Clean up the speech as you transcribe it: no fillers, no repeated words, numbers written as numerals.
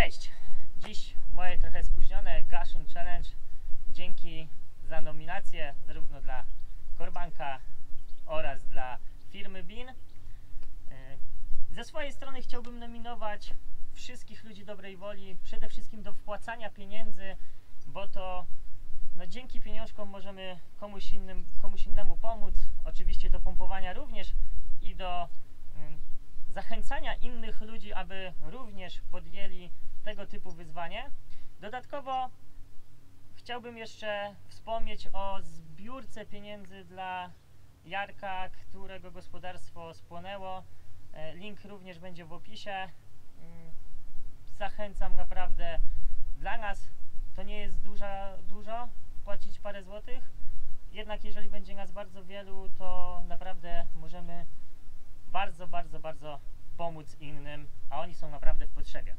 Cześć! Dziś moje trochę spóźnione Gaszyn Challenge. Dzięki za nominację zarówno dla Korbanka oraz dla firmy BIN. Ze swojej strony chciałbym nominować wszystkich ludzi dobrej woli, przede wszystkim do wpłacania pieniędzy, bo to dzięki pieniążkom możemy komuś innemu pomóc, oczywiście do pompowania również i do zachęcania innych ludzi, aby również podjęli tego typu wyzwanie. Dodatkowo chciałbym jeszcze wspomnieć o zbiórce pieniędzy dla Jarka, którego gospodarstwo spłonęło. Link również będzie w opisie. Zachęcam naprawdę. Dla nas to nie jest dużo wpłacić parę złotych, jednak jeżeli będzie nas bardzo wielu, to naprawdę możemy bardzo pomóc innym, a oni są naprawdę w potrzebie.